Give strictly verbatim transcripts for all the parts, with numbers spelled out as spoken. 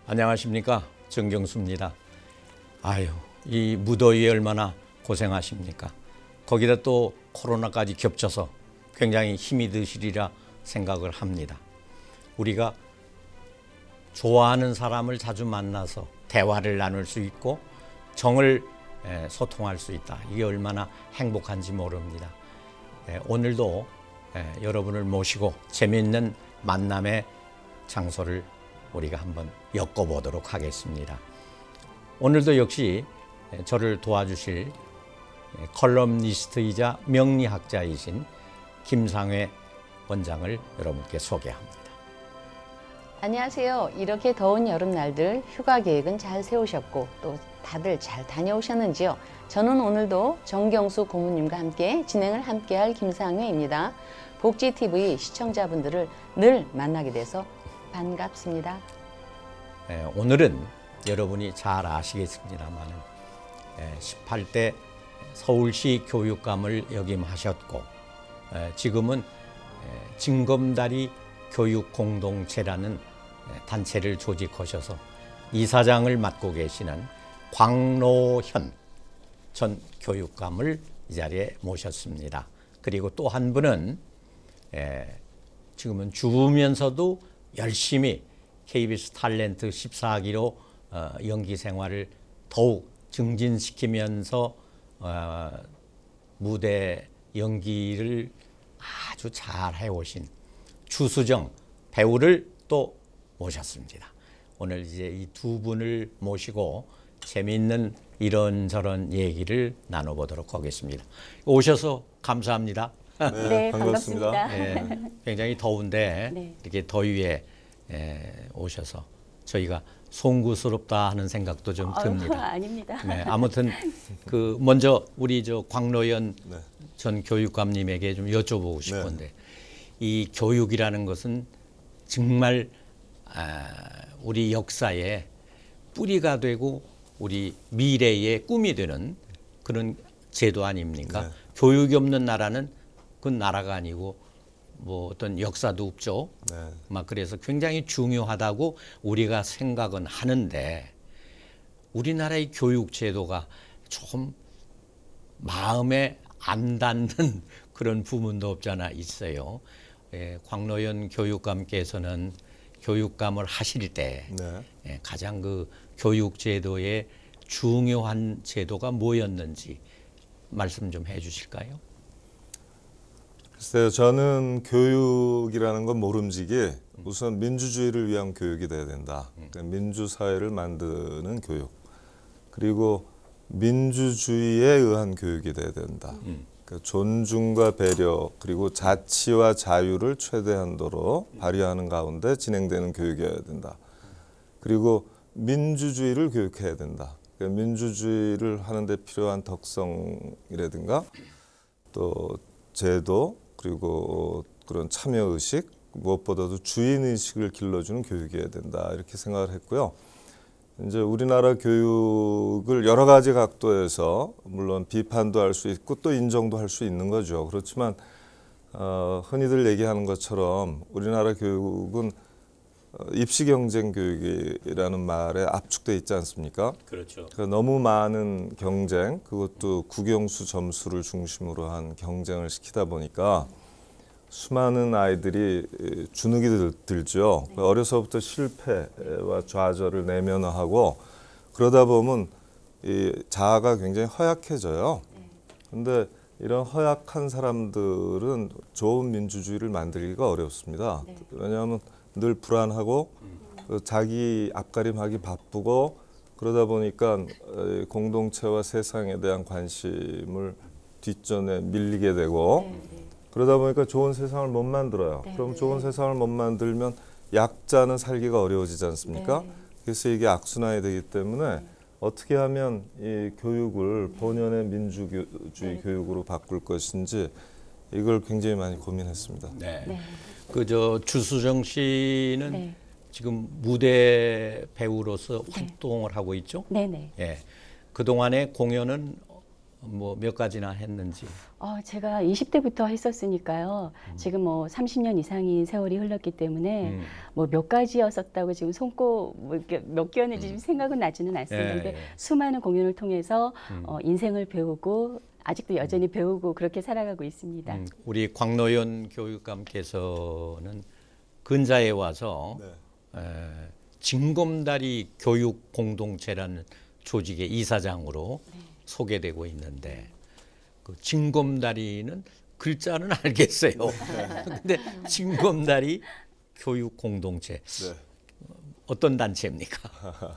안녕하십니까, 정경수입니다. 아유, 이 무더위에 얼마나 고생하십니까? 거기다 또 코로나까지 겹쳐서 굉장히 힘이 드시리라 생각을 합니다. 우리가 좋아하는 사람을 자주 만나서 대화를 나눌 수 있고 정을 소통할 수 있다. 이게 얼마나 행복한지 모릅니다. 오늘도 여러분을 모시고 재미있는 만남의 장소를 우리가 한번 엮어보도록 하겠습니다. 오늘도 역시 저를 도와주실 컬럼니스트이자 명리학자이신 김상회 원장을 여러분께 소개합니다. 안녕하세요. 이렇게 더운 여름날들 휴가 계획은 잘 세우셨고 또 다들 잘 다녀오셨는지요? 저는 오늘도 정경수 고문님과 함께 진행을 함께할 김상회입니다. 복지티비 시청자분들을 늘 만나게 돼서 반갑습니다. 예, 오늘은 여러분이 잘 아시겠습니다만 십팔 대 서울시 교육감을 역임하셨고 지금은 징검다리 교육공동체라는 단체를 조직하셔서 이사장을 맡고 계시는 광노현 전 교육감을 이 자리에 모셨습니다. 그리고 또 한 분은 지금은 주부면서도 열심히 케이비에스 탤런트 십사 기로 연기 생활을 더욱 증진시키면서 무대 연기를 아주 잘 해오신 주수정 배우를 또 모셨습니다. 오늘 이제 이 두 분을 모시고 재미있는 이런저런 얘기를 나눠보도록 하겠습니다. 오셔서 감사합니다. 네, 네 반갑습니다. 반갑습니다. 네, 굉장히 더운데 네. 이렇게 더위에 에, 오셔서 저희가 송구스럽다 하는 생각도 좀 듭니다. 어, 아닙니다. 네, 아무튼 그 먼저 우리 저 광노현 네. 전 교육감님에게 좀 여쭤보고 싶은데 네. 이 교육이라는 것은 정말 아, 우리 역사의 뿌리가 되고 우리 미래의 꿈이 되는 그런 제도 아닙니까? 네. 교육이 없는 나라는 그 나라가 아니고 뭐 어떤 역사도 없죠. 네. 막 그래서 굉장히 중요하다고 우리가 생각은 하는데 우리나라의 교육 제도가 조금 마음에 안 닿는 그런 부분도 없잖아 있어요. 예, 광노현 교육감께서는 교육감을 하실 때 네. 예, 가장 그 교육 제도의 중요한 제도가 뭐였는지 말씀 좀 해주실까요? 글쎄요, 저는 교육이라는 건 모름지기 우선 민주주의를 위한 교육이 돼야 된다. 그러니까 민주사회를 만드는 교육. 그리고 민주주의에 의한 교육이 돼야 된다. 음. 그러니까 존중과 배려 그리고 자치와 자유를 최대한도로 발휘하는 가운데 진행되는 교육이어야 된다. 그리고 민주주의를 교육해야 된다. 그러니까 민주주의를 하는데 필요한 덕성이라든가 또 제도 그리고 그런 참여의식 무엇보다도 주인의식을 길러주는 교육이어야 된다 이렇게 생각을 했고요. 이제 우리나라 교육을 여러 가지 각도에서 물론 비판도 할 수 있고 또 인정도 할 수 있는 거죠. 그렇지만 어, 흔히들 얘기하는 것처럼 우리나라 교육은 입시 경쟁 교육이라는 말에 압축돼 있지 않습니까? 그렇죠. 그러니까 너무 많은 경쟁, 그것도 국영수 점수를 중심으로 한 경쟁을 시키다 보니까 수많은 아이들이 주눅이 들, 들죠. 네. 어려서부터 실패와 좌절을 내면화하고 그러다 보면 이 자아가 굉장히 허약해져요. 그런데 네. 이런 허약한 사람들은 좋은 민주주의를 만들기가 어렵습니다. 네. 왜냐하면 늘 불안하고 음. 자기 앞가림하기 바쁘고 그러다 보니까 공동체와 세상에 대한 관심을 뒷전에 밀리게 되고 네, 네. 그러다 보니까 좋은 세상을 못 만들어요. 네, 그럼 좋은 네. 세상을 못 만들면 약자는 살기가 어려워지지 않습니까? 네. 그래서 이게 악순환이 되기 때문에 네. 어떻게 하면 이 교육을 본연의 민주주의 네. 교육으로 바꿀 것인지 이걸 굉장히 많이 고민했습니다. 네. 네. 그저 주수정 씨는 네. 지금 무대 배우로서 네. 활동을 하고 있죠? 네네. 예. 그 동안의 공연은 뭐 몇 가지나 했는지. 어, 제가 이십 대부터 했었으니까요. 음. 지금 뭐 삼십 년 이상이 세월이 흘렀기 때문에 음. 뭐 몇 가지였었다고 지금 손꼽 뭐 몇 개였는지 음. 생각은 나지는 않습니다. 근데 예, 예. 수많은 공연을 통해서 음. 어, 인생을 배우고 아직도 여전히 배우고 그렇게 살아가고 있습니다. 음, 우리 광노현 교육감께서는 근자에 와서 네. 에, 징검다리 교육 공동체라는 조직의 이사장으로 네. 소개되고 있는데 그 징검다리는 글자는 알겠어요. 근데 징검다리 교육 공동체 네. 어떤 단체입니까?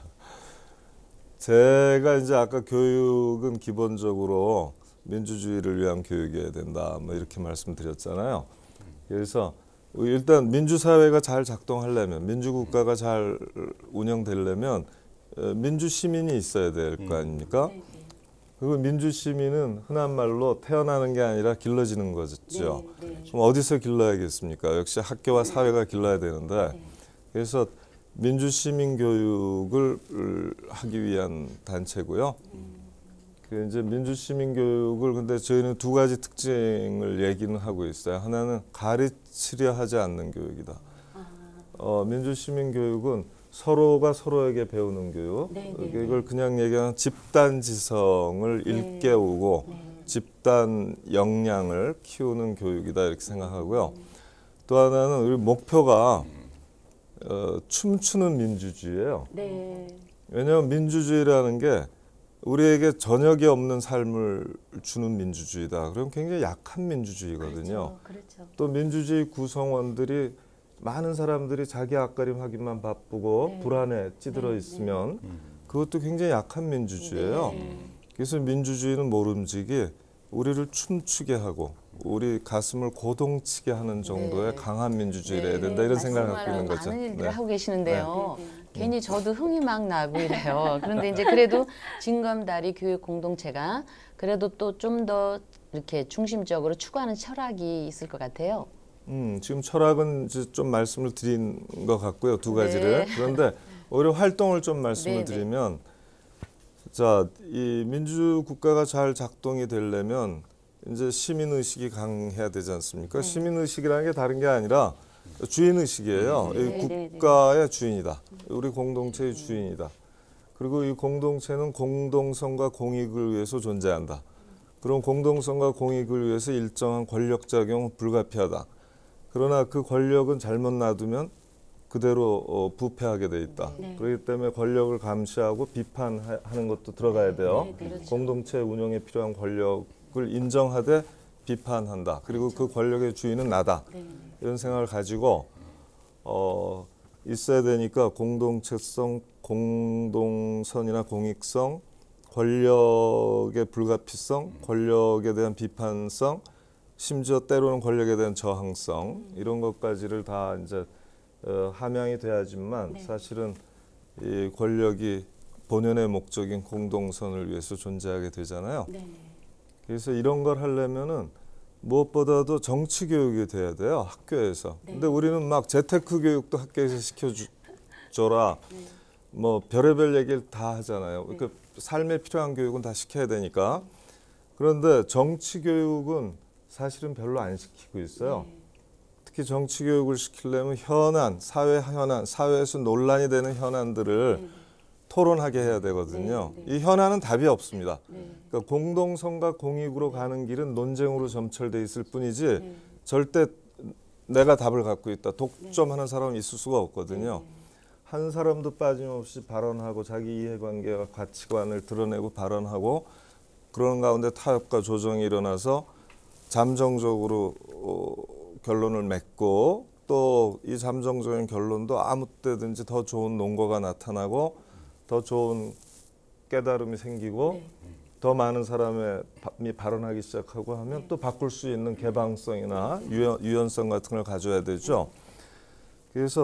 제가 이제 아까 교육은 기본적으로 민주주의를 위한 교육이어야 된다, 뭐 이렇게 말씀드렸잖아요. 그래서 일단 민주사회가 잘 작동하려면, 민주국가가 잘 운영되려면 민주시민이 있어야 될 거 아닙니까? 그리고 민주시민은 흔한 말로 태어나는 게 아니라 길러지는 거죠. 그럼 어디서 길러야겠습니까? 역시 학교와 사회가 길러야 되는데, 그래서 민주시민 교육을 하기 위한 단체고요. 그 이제 민주시민 교육을 근데 저희는 두 가지 특징을 얘기는 하고 있어요. 하나는 가르치려 하지 않는 교육이다. 어, 민주시민 교육은 서로가 서로에게 배우는 교육. 네, 네, 이걸 그냥 얘기하면 집단 지성을 네. 일깨우고 네. 집단 역량을 키우는 교육이다 이렇게 생각하고요. 또 하나는 우리 목표가 어, 춤추는 민주주의예요. 네. 왜냐하면 민주주의라는 게 우리에게 저녁이 없는 삶을 주는 민주주의다. 그럼 굉장히 약한 민주주의거든요. 그렇죠. 그렇죠. 또 민주주의 구성원들이 많은 사람들이 자기 앞가림 하기만 바쁘고 네. 불안에 찌들어 네. 있으면 네. 그것도 굉장히 약한 민주주의예요. 네. 그래서 민주주의는 모름지기 우리를 춤추게 하고 우리 가슴을 고동치게 하는 정도의 네. 강한 민주주의를 네. 해야 된다 이런 생각을 갖고 있는 거죠. 많은 일들을 네. 하고 계시는데요. 네. 괜히 저도 흥이 막 나고 이래요. 그런데 이제 그래도 징검다리 교육 공동체가 그래도 또 좀 더 이렇게 중심적으로 추구하는 철학이 있을 것 같아요. 음, 지금 철학은 이제 좀 말씀을 드린 것 같고요. 두 가지를. 네. 그런데 오히려 활동을 좀 말씀을 네, 드리면 자, 이 민주국가가 잘 작동이 되려면 이제 시민의식이 강해야 되지 않습니까? 네. 시민의식이라는 게 다른 게 아니라 주인의식이에요. 네, 이 네, 국가의 네. 주인이다. 우리 공동체의 주인이다. 그리고 이 공동체는 공동성과 공익을 위해서 존재한다. 그럼 공동성과 공익을 위해서 일정한 권력작용은 불가피하다. 그러나 그 권력은 잘못 놔두면 그대로 어, 부패하게 돼 있다. 네. 그렇기 때문에 권력을 감시하고 비판하는 것도 들어가야 돼요. 네, 그렇죠. 공동체 운영에 필요한 권력을 인정하되 비판한다. 그리고 그렇죠. 그 권력의 주인은 나다. 네. 이런 생각을 가지고 어, 있어야 되니까 공동체성, 공동선이나 공익성, 권력의 불가피성, 권력에 대한 비판성, 심지어 때로는 권력에 대한 저항성 이런 것까지를 다 이제 어, 함양이 돼야지만 네. 사실은 이 권력이 본연의 목적인 공동선을 위해서 존재하게 되잖아요. 네. 그래서 이런 걸 하려면은 무엇보다도 정치 교육이 돼야 돼요, 학교에서. 네. 근데 우리는 막 재테크 교육도 학교에서 시켜줘라. 네. 뭐 별의별 얘기를 다 하잖아요. 네. 그 삶에 필요한 교육은 다 시켜야 되니까. 그런데 정치 교육은 사실은 별로 안 시키고 있어요. 네. 특히 정치 교육을 시키려면 현안, 사회 현안, 사회에서 논란이 되는 현안들을 네. 토론하게 해야 되거든요. 네, 네. 이 현안은 답이 없습니다. 네. 그러니까 공동성과 공익으로 가는 길은 논쟁으로 점철돼 있을 뿐이지 네. 절대 내가 답을 갖고 있다. 독점하는 사람이 있을 수가 없거든요. 네. 한 사람도 빠짐없이 발언하고 자기 이해관계와 가치관을 드러내고 발언하고 그런 가운데 타협과 조정이 일어나서 잠정적으로 어, 결론을 맺고 또 이 잠정적인 결론도 아무 때든지 더 좋은 논거가 나타나고 더 좋은 깨달음이 생기고 네. 더 많은 사람이 발언하기 시작하고 하면 네. 또 바꿀 수 있는 개방성이나 유연, 유연성 같은 걸 가져야 되죠. 그래서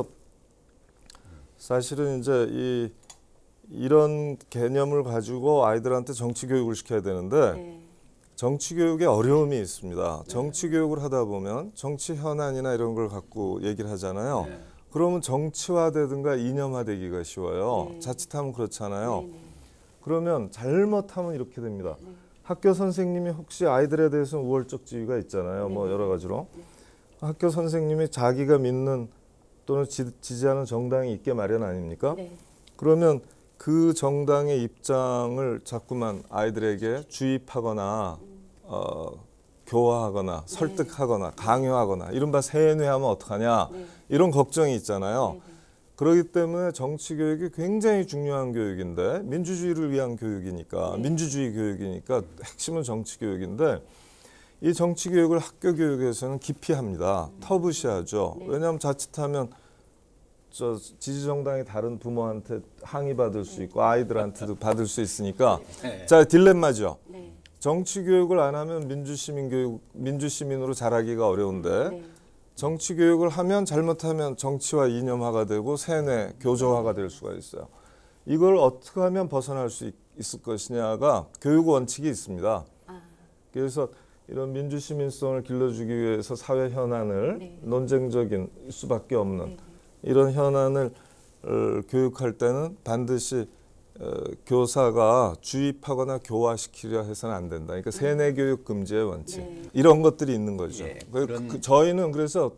사실은 이제 이 이런 개념을 가지고 아이들한테 정치 교육을 시켜야 되는데 네. 정치 교육에 어려움이 있습니다. 정치 교육을 하다 보면 정치 현안이나 이런 걸 갖고 얘기를 하잖아요. 네. 그러면 정치화되든가 이념화되기가 쉬워요. 네. 자칫하면 그렇잖아요. 네. 그러면 잘못하면 이렇게 됩니다. 네. 학교 선생님이 혹시 아이들에 대해서 우월적 지위가 있잖아요. 뭐 여러 가지로. 학교 선생님이 자기가 믿는 또는 지, 지지하는 정당이 있게 마련 아닙니까? 네. 그러면 그 정당의 입장을 자꾸만 아이들에게 주입하거나 어, 교화하거나 설득하거나 강요하거나 이른바 세뇌하면 어떡하냐 이런 걱정이 있잖아요. 그렇기 때문에 정치 교육이 굉장히 중요한 교육인데 민주주의를 위한 교육이니까 민주주의 교육이니까 핵심은 정치 교육인데 이 정치 교육을 학교 교육에서는 기피합니다. 터부시하죠. 왜냐하면 자칫하면 저 지지정당이 다른 부모한테 항의받을 수 있고 아이들한테도 받을 수 있으니까 자 딜레마죠. 정치 교육을 안 하면 민주시민 교육, 민주시민으로 자라기가 어려운데 정치 교육을 하면 잘못하면 정치와 이념화가 되고 세뇌, 교조화가 될 수가 있어요. 이걸 어떻게 하면 벗어날 수 있, 있을 것이냐가 교육 원칙이 있습니다. 그래서 이런 민주시민성을 길러주기 위해서 사회 현안을 네. 논쟁적인 수밖에 없는 네. 이런 현안을 어, 교육할 때는 반드시 어, 교사가 주입하거나 교화시키려 해서는 안 된다. 그러니까 세뇌 교육 금지의 원칙 네. 이런 것들이 있는 거죠. 예, 그, 그런... 그, 저희는 그래서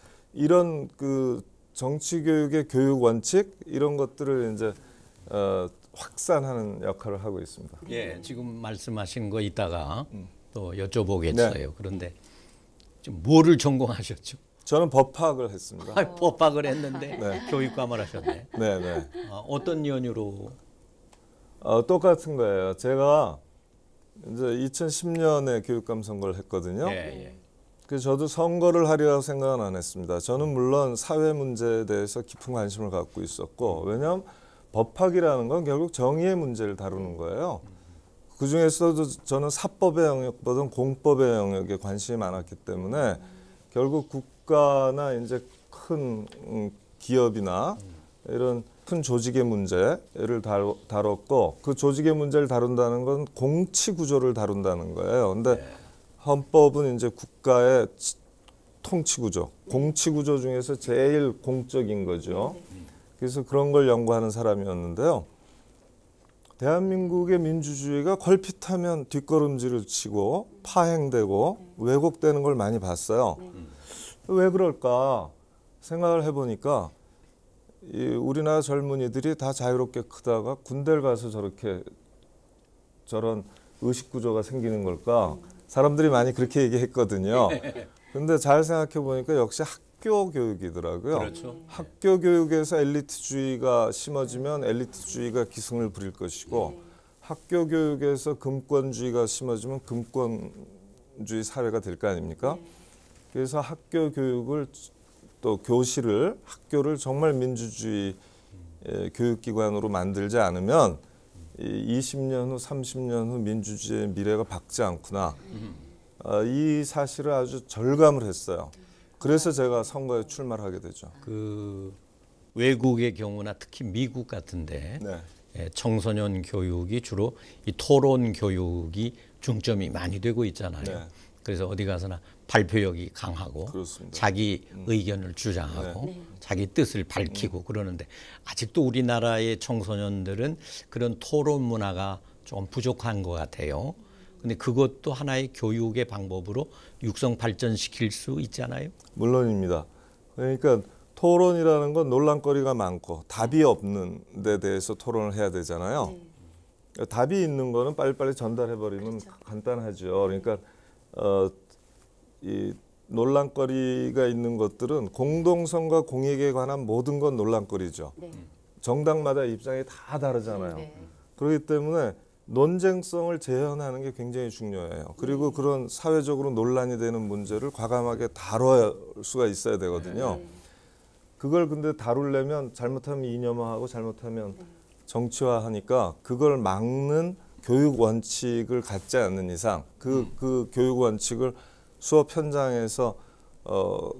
이런 그 정치 교육의 교육 원칙 이런 것들을 이제 어, 확산하는 역할을 하고 있습니다. 예, 지금 말씀하신 거 있다가. 음. 또 여쭤보겠어요. 네. 그런데 지금 뭐를 전공하셨죠? 저는 법학을 했습니다. 아, 법학을 했는데 네. 교육감을 하셨네. 네, 네. 아, 어떤 연유로? 어, 똑같은 거예요. 제가 이제 이천십 년에 교육감 선거를 했거든요. 예, 예. 그래서 저도 선거를 하리라고 생각은 안 했습니다. 저는 물론 사회 문제에 대해서 깊은 관심을 갖고 있었고, 왜냐하면 법학이라는 건 결국 정의의 문제를 다루는 거예요. 그 중에서도 저는 사법의 영역보다는 공법의 영역에 관심이 많았기 때문에 결국 국가나 이제 큰 기업이나 이런 큰 조직의 문제를 다뤘고 그 조직의 문제를 다룬다는 건 공치 구조를 다룬다는 거예요. 근데 헌법은 이제 국가의 통치 구조, 공치 구조 중에서 제일 공적인 거죠. 그래서 그런 걸 연구하는 사람이었는데요. 대한민국의 민주주의가 걸핏하면 뒷걸음질을 치고 파행되고 왜곡되는 걸 많이 봤어요. 왜 그럴까 생각을 해보니까 이 우리나라 젊은이들이 다 자유롭게 크다가 군대를 가서 저렇게 저런 의식구조가 생기는 걸까? 사람들이 많이 그렇게 얘기했거든요. 근데 잘 생각해 보니까 역시 학교 교육이더라고요. 그렇죠. 학교 교육에서 엘리트주의가 심어지면 엘리트주의가 기승을 부릴 것이고 학교 교육에서 금권주의가 심어지면 금권주의 사회가 될 거 아닙니까? 그래서 학교 교육을 또 교실을 학교를 정말 민주주의 교육기관으로 만들지 않으면 이십 년 후, 삼십 년 후 민주주의의 미래가 밝지 않구나. 이 사실을 아주 절감을 했어요. 그래서 제가 선거에 출마를 하게 되죠. 그 외국의 경우나 특히 미국 같은데 네. 청소년 교육이 주로 이 토론 교육이 중점이 많이 되고 있잖아요. 네. 그래서 어디 가서나 발표력이 강하고 그렇습니다. 자기 음. 의견을 주장하고 네. 자기 뜻을 밝히고 음. 그러는데 아직도 우리나라의 청소년들은 그런 토론 문화가 좀 부족한 것 같아요. 근데 그것도 하나의 교육의 방법으로 육성 발전시킬 수 있잖아요. 물론입니다. 그러니까 토론이라는 건 논란거리가 많고 답이 없는 데 대해서 토론을 해야 되잖아요. 네. 답이 있는 거는 빨리빨리 전달해버리면 그렇죠. 간단하죠. 그러니까 어, 이 논란거리가 있는 것들은 공동성과 공익에 관한 모든 건 논란거리죠. 네. 정당마다 입장이 다 다르잖아요. 네. 그렇기 때문에 논쟁성을 재현하는 게 굉장히 중요해요. 그리고 네. 그런 사회적으로 논란이 되는 문제를 과감하게 다뤄야 수가 있어야 되거든요. 네. 그걸 근데 다루려면 잘못하면 이념화하고 잘못하면 네. 정치화하니까 그걸 막는 교육 원칙을 갖지 않는 이상 그, 음. 그 교육 원칙을 수업 현장에서 어,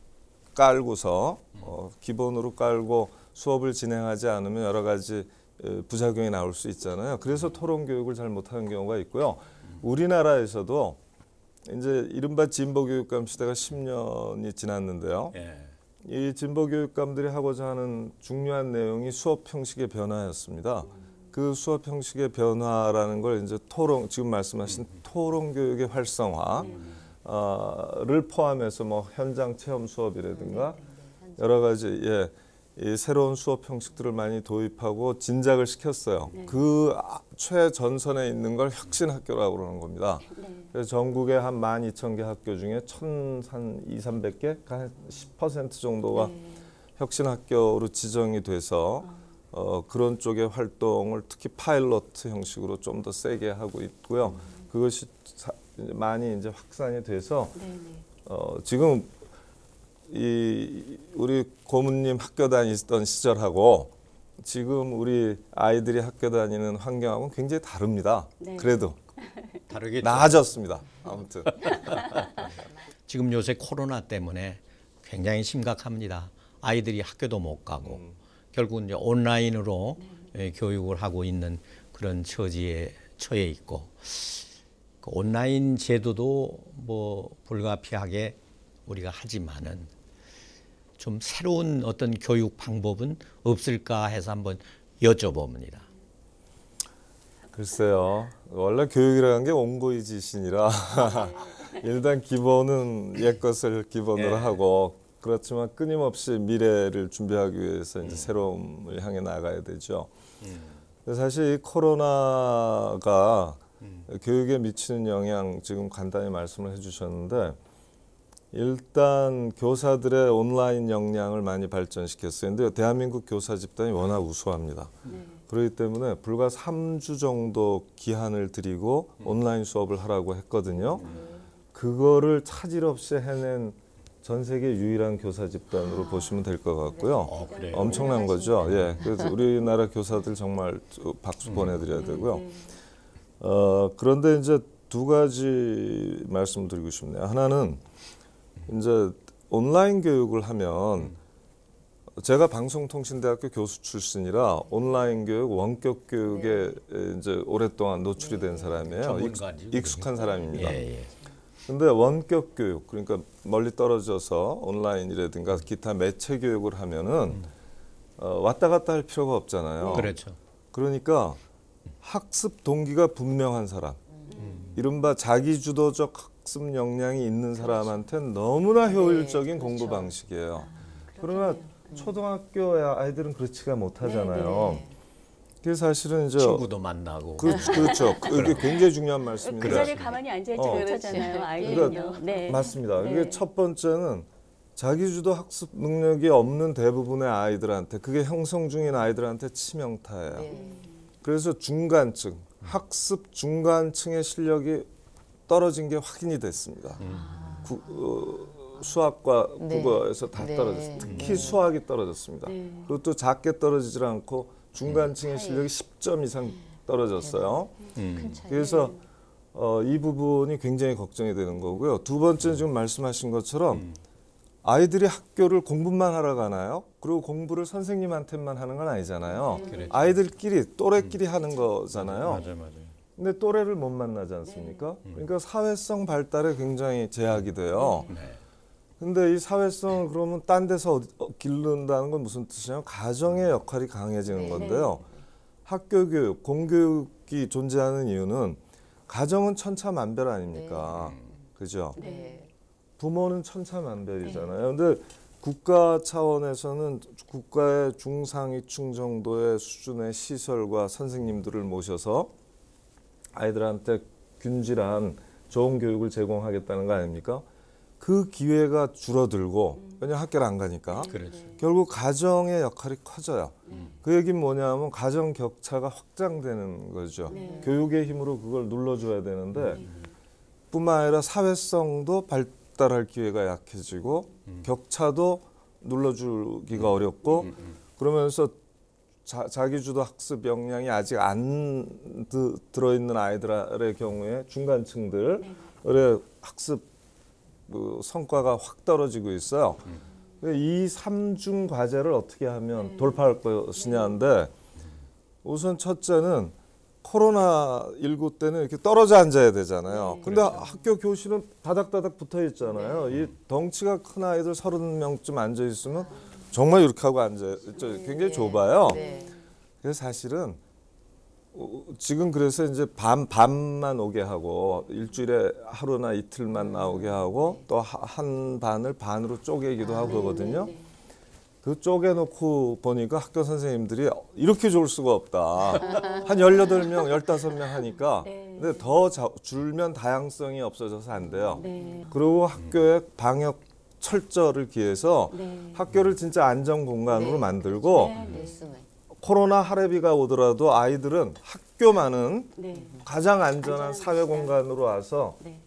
깔고서 어, 기본으로 깔고 수업을 진행하지 않으면 여러 가지 부작용이 나올 수 있잖아요. 그래서 토론 교육을 잘 못하는 경우가 있고요. 우리나라에서도 이제 이른바 진보 교육감 시대가 십 년이 지났는데요. 예. 이 진보 교육감들이 하고자 하는 중요한 내용이 수업 형식의 변화였습니다. 그 수업 형식의 변화라는 걸 이제 토론, 지금 말씀하신 토론 교육의 활성화를 포함해서 뭐 현장 체험 수업이라든가 여러 가지 예, 이 새로운 수업 형식들을 많이 도입하고 진작을 시켰어요. 네. 그 최전선에 있는 걸 혁신학교라고 그러는 겁니다. 네. 그래서 전국에 한 만 이천 개 학교 중에 한 이삼백 개, 한 십 퍼센트 정도가 네. 혁신학교로 지정이 돼서 어, 그런 쪽의 활동을 특히 파일럿 형식으로 좀 더 세게 하고 있고요. 그것이 사, 이제 많이 이제 확산이 돼서 네, 네. 어, 지금 이 우리 고모님 학교 다니던 시절하고 지금 우리 아이들이 학교 다니는 환경하고는 굉장히 다릅니다. 네. 그래도 다르겠죠. 나아졌습니다. 아무튼 지금 요새 코로나 때문에 굉장히 심각합니다. 아이들이 학교도 못 가고 음. 결국 이제 온라인으로 예, 교육을 하고 있는 그런 처지에 처해 있고 그 온라인 제도도 뭐 불가피하게 우리가 하지만은 좀 새로운 어떤 교육 방법은 없을까 해서 한번 여쭤봅니다. 글쎄요. 원래 교육이라는 게 온고이지신이라 일단 기본은 옛 것을 기본으로 예. 하고 그렇지만 끊임없이 미래를 준비하기 위해서 이제 새로움을 향해 나가야 되죠. 근데 사실 이 코로나가 교육에 미치는 영향 지금 간단히 말씀을 해주셨는데 일단 교사들의 온라인 역량을 많이 발전시켰어요. 근데 대한민국 교사 집단이 워낙 우수합니다. 네. 그렇기 때문에 불과 삼 주 정도 기한을 드리고 온라인 수업을 하라고 했거든요. 그거를 차질 없이 해낸 전 세계 유일한 교사 집단으로 보시면 될 것 같고요. 어, 그래요? 엄청난 거죠. 예, 그래서 우리나라 교사들 정말 박수 보내드려야 되고요. 어, 그런데 이제 두 가지 말씀드리고 싶네요. 하나는 이제 온라인 교육을 하면 제가 방송통신대학교 교수 출신이라 온라인 교육, 원격 교육에 이제 오랫동안 노출이 된 사람이에요. 전문가지, 익, 익숙한 사람입니다. 예, 예. 근데 원격 교육, 그러니까 멀리 떨어져서 온라인이라든가 기타 매체 교육을 하면은 어, 왔다 갔다 할 필요가 없잖아요. 그렇죠. 그러니까 학습 동기가 분명한 사람, 이른바 자기주도적 학습 역량이 있는 사람한테는 너무나 효율적인 공부 방식이에요. 그러나 초등학교 아이들은 그렇지가 못하잖아요. 그게 사실은 이제 친구도 만나고. 그, 그렇죠. 그게 굉장히 중요한 그 말씀인데. 자리에 가만히 앉아있지 어. 못하잖아요. 아이들은요. 그러니까 네. 맞습니다. 네. 이게 첫 번째는 자기주도 학습 능력이 없는 대부분의 아이들한테, 그게 형성 중인 아이들한테 치명타예요. 네. 그래서 중간층, 학습 중간층의 실력이 떨어진 게 확인이 됐습니다. 구, 어, 수학과 네. 국어에서 다 네. 떨어졌어요. 특히 수학이 떨어졌습니다. 네. 그것도 작게 떨어지질 않고 중간층의 실력이 십 점 이상 떨어졌어요. 음. 그래서 어, 이 부분이 굉장히 걱정이 되는 거고요. 두 번째는 지금 말씀하신 것처럼 아이들이 학교를 공부만 하러 가나요? 그리고 공부를 선생님한테만 하는 건 아니잖아요. 그렇죠. 아이들끼리 또래끼리 하는 거잖아요. 맞아요, 맞아요. 근데 또래를 못 만나지 않습니까? 그러니까 사회성 발달에 굉장히 제약이 돼요. 네. 근데 이 사회성을 그러면 딴 데서 어디, 어, 기른다는 건 무슨 뜻이냐면 가정의 역할이 강해지는 건데요. 학교 교육, 공교육이 존재하는 이유는 가정은 천차만별 아닙니까? 그죠? 네. 부모는 천차만별이잖아요. 근데 국가 차원에서는 국가의 중상위층 정도의 수준의 시설과 선생님들을 모셔서 아이들한테 균질한 좋은 교육을 제공하겠다는 거 아닙니까? 그 기회가 줄어들고, 왜냐면 학교를 안 가니까. 그렇죠. 결국 가정의 역할이 커져요. 그 얘기는 뭐냐면 가정 격차가 확장되는 거죠. 네. 교육의 힘으로 그걸 눌러줘야 되는데 뿐만 아니라 사회성도 발달할 기회가 약해지고 격차도 눌러주기가 어렵고 그러면서 자, 자기주도 학습 역량이 아직 안 드, 들어있는 아이들의 경우에 중간층들의 학습 그 성과가 확 떨어지고 있어요. 이 삼중 과제를 어떻게 하면 돌파할 것이냐인데 우선 첫째는 코로나 십구 때는 이렇게 떨어져 앉아야 되잖아요. 근데 학교 교실은 다닥다닥 붙어 있잖아요. 이 덩치가 큰 아이들 서른 명쯤 앉아 있으면 정말 이렇게 하고 앉아 있죠. 굉장히 좁아요. 네. 그래서 사실은 어, 지금 그래서 이제 밤 밤만 오게 하고 일주일에 하루나 이틀만 나오게 하고 또 한 반을 반으로 쪼개기도 아, 하고 네, 그러거든요. 네, 네. 그 쪼개놓고 보니까 학교 선생님들이 이렇게 좋을 수가 없다. 한 열여덟 명, 열다섯 명 하니까 네. 근데 더 자, 줄면 다양성이 없어져서 안 돼요. 네. 그리고 학교의 방역 철저를 기해서 네. 학교를 진짜 안전 공간으로 네. 만들고 네, 네. 말씀을. 코로나 할애비가 오더라도 아이들은 학교만은 네. 가장 안전한 안전한 사회 곳이다. 공간으로 와서 네.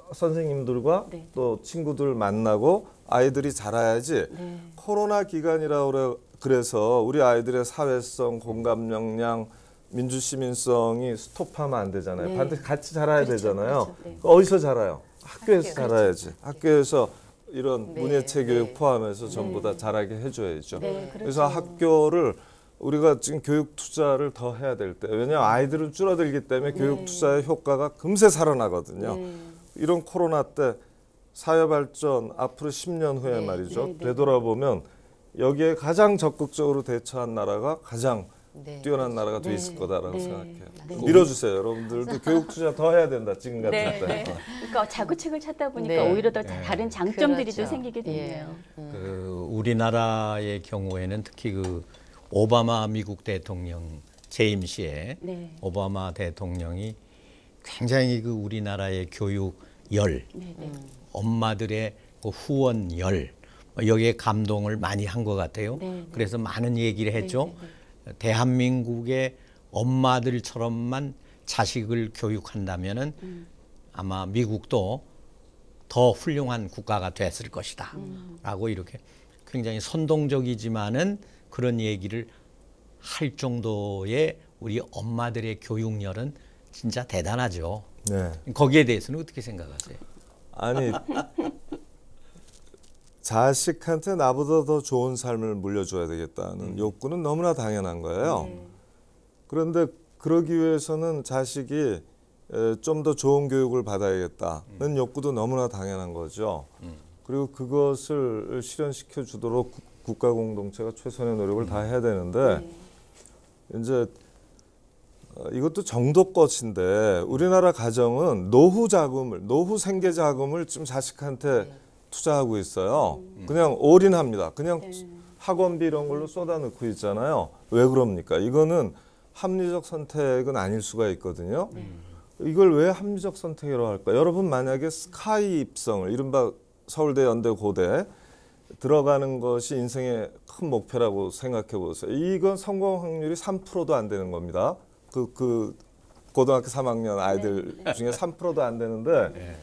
선생님들과 네. 또 친구들 만나고 아이들이 자라야지 네. 코로나 기간이라 그래 그래서 우리 아이들의 사회성, 공감 역량, 민주 시민성이 스톱하면 안 되잖아요. 네. 반드시 같이 자라야 그렇죠, 되잖아요. 그렇죠. 네. 어디서 자라요? 학교에서 학교, 자라야지. 학교에서 이런 네, 문예체 네. 교육 포함해서 전부 다 네. 자라게 해줘야죠. 네, 그렇죠. 그래서 학교를 우리가 지금 교육 투자를 더 해야 될 때, 왜냐하면 아이들은 줄어들기 때문에 네. 교육 투자의 효과가 금세 살아나거든요. 네. 이런 코로나 때 사회 발전 앞으로 십 년 후에 네. 말이죠. 네, 네. 되돌아보면 여기에 가장 적극적으로 대처한 나라가 가장 네. 뛰어난 나라가 돼 네. 있을 거다라고 네. 생각해요. 네. 밀어주세요. 여러분들도 교육 투자 더 해야 된다. 지금 같은 네, 때. 네. 그러니까 자구책을 찾다 보니까 네. 오히려 더 네. 다른 장점들이 그렇죠. 또 생기게 되네요. 예. 음. 그 우리나라의 경우에는 특히 그 오바마 미국 대통령 재임 시에 네. 오바마 대통령이 굉장히 그 우리나라의 교육 열, 네, 네. 엄마들의 그 후원 열 여기에 감동을 많이 한 것 같아요. 네, 네. 그래서 많은 얘기를 했죠. 네, 대한민국의 엄마들처럼만 자식을 교육한다면은 음. 아마 미국도 더 훌륭한 국가가 됐을 것이다. 음. 라고 이렇게 굉장히 선동적이지만은 그런 얘기를 할 정도의 우리 엄마들의 교육열은 진짜 대단하죠. 네. 거기에 대해서는 어떻게 생각하세요? 아니 자식한테 나보다 더 좋은 삶을 물려줘야 되겠다는 욕구는 너무나 당연한 거예요. 네. 그런데 그러기 위해서는 자식이 좀 더 좋은 교육을 받아야겠다는 욕구도 너무나 당연한 거죠. 그리고 그것을 실현시켜 주도록 국가 공동체가 최선의 노력을 다 해야 되는데 네. 이제 어, 이것도 정도껏인데 우리나라 가정은 노후 자금을 노후 생계 자금을 좀 자식한테 투자하고 있어요. 그냥 올인합니다. 그냥 네. 학원비 이런 걸로 쏟아넣고 있잖아요. 왜 그럽니까? 이거는 합리적 선택은 아닐 수가 있거든요. 이걸 왜 합리적 선택이라고 할까? 여러분 만약에 스카이 입성을 이른바 서울대, 연대, 고대 들어가는 것이 인생의 큰 목표라고 생각해 보세요. 이건 성공 확률이 삼 퍼센트도 안 되는 겁니다. 그, 그 고등학교 삼 학년 아이들 네. 중에 삼 퍼센트도 안 되는데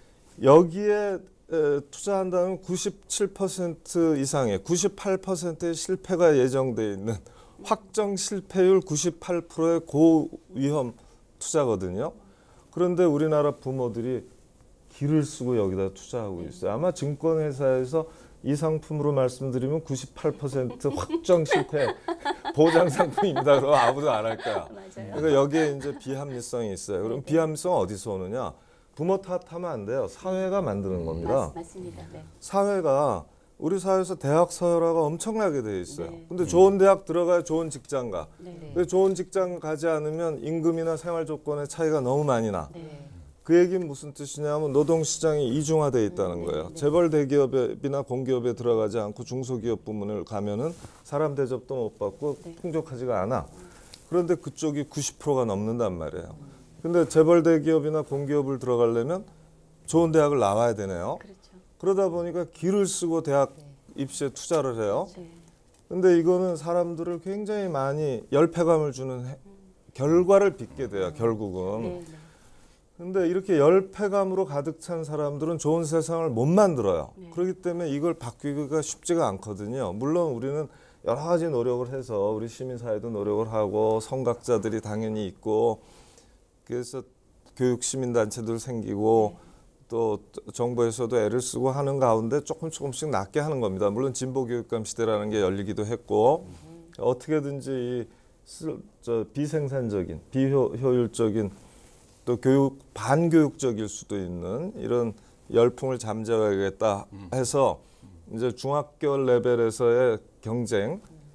여기에 에, 투자한다면 구십칠 퍼센트 이상의 구십팔 퍼센트의 실패가 예정돼 있는 확정 실패율 구십팔 퍼센트의 고위험 투자거든요. 그런데 우리나라 부모들이 기를 쓰고 여기다 투자하고 있어요. 아마 증권회사에서 이 상품으로 말씀드리면 구십팔 퍼센트 확정 실패 보장 상품입니다. 그럼 아무도 안 할 거야. 맞아요. 그러니까 여기에 이제 비합리성이 있어요. 그럼 비합리성 어디서 오느냐? 부모 탓하면 안 돼요. 사회가 만드는 겁니다. 맞, 맞습니다. 네. 사회가 우리 사회에서 대학 서열화가 엄청나게 돼 있어요. 네. 근데 좋은 대학 들어가야 좋은 직장 가. 네. 근데 좋은 직장 가지 않으면 임금이나 생활 조건의 차이가 너무 많이 나. 네. 그 얘기는 무슨 뜻이냐면 노동시장이 이중화되어 있다는 거예요. 재벌 대기업이나 공기업에 들어가지 않고 중소기업 부문을 가면은 사람 대접도 못 받고 네. 풍족하지가 않아. 그런데 그쪽이 구십 퍼센트가 넘는단 말이에요. 근데 재벌 대기업이나 공기업을 들어가려면 좋은 대학을 나와야 되네요. 그렇죠. 그러다 보니까 기를 쓰고 대학 입시에 투자를 해요. 네. 근데 이거는 사람들을 굉장히 많이 열패감을 주는 해- 결과를 빚게 돼요. 결국은. 네. 네. 근데 이렇게 열패감으로 가득 찬 사람들은 좋은 세상을 못 만들어요. 네. 그렇기 때문에 이걸 바뀌기가 쉽지가 않거든요. 물론 우리는 여러 가지 노력을 해서 우리 시민사회도 노력을 하고 선각자들이 당연히 있고 그래서 교육 시민단체들 생기고 네. 또 정부에서도 애를 쓰고 하는 가운데 조금 조금씩 낫게 하는 겁니다. 물론 진보교육감 시대라는 게 열리기도 했고 어떻게든지 이 슬- 저 비생산적인 비효율적인 또 교육 반교육적일 수도 있는 이런 열풍을 잠재워야겠다 해서 이제 중학교 레벨에서의 경쟁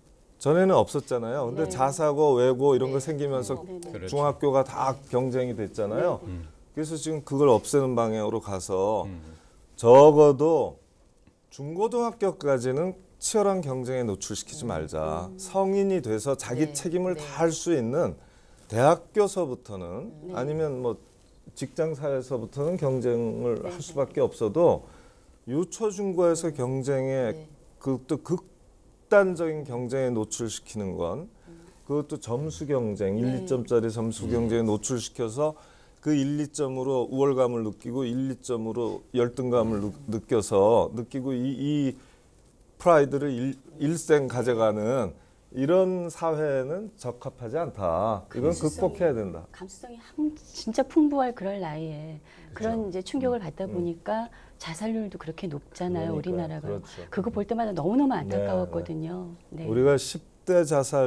전에는 없었잖아요. 근데 네. 자사고 외고 이런 네. 거 생기면서 네, 네. 그렇죠. 중학교가 다 경쟁이 됐잖아요. 음. 그래서 지금 그걸 없애는 방향으로 가서 음. 적어도 중고등학교까지는 치열한 경쟁에 노출시키지 말자. 성인이 돼서 자기 네. 책임을 네. 다 할 수 있는 대학교서부터는 네. 아니면 뭐 직장 사회에서부터는 경쟁을 할 수밖에 없어도 유초 중고에서 경쟁에 네. 그것도 극단적인 경쟁에 노출시키는 건 그것도 점수 경쟁, 일, 네. 이 점짜리 점수 경쟁에 노출시켜서 그 일, 이 점으로 우월감을 느끼고 일, 이 점으로 열등감을 느, 느껴서 느끼고 이, 이 프라이드를 일, 일생 가져가는 이런 사회는 적합하지 않다. 이건 감수성이- 극복해야 된다. 감수성이 한- 진짜 풍부할 그럴 나이에 그런 이제 충격을 받다 보니까 자살률도 그렇게 높잖아요, 그러니까요. 우리나라가. 그렇죠. 그거 볼 때마다 너무너무 안타까웠거든요. 네. 우리가 십 대